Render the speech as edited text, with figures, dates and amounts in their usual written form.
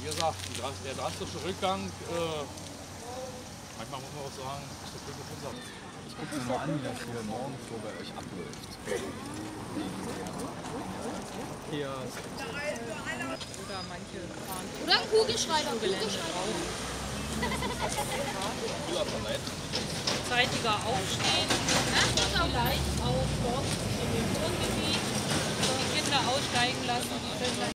wie gesagt, der drastische Rückgang, manchmal muss man auch sagen, ist das Glück auf unser. Ich gucke mir mal an, wie das hier morgen so bei euch abläuft. Oder manche fahren Oder ein Kugelschreiber. zeitiger aufstehen. Vielleicht auch dort in dem Wohngebiet die Kinder aussteigen lassen, die können dann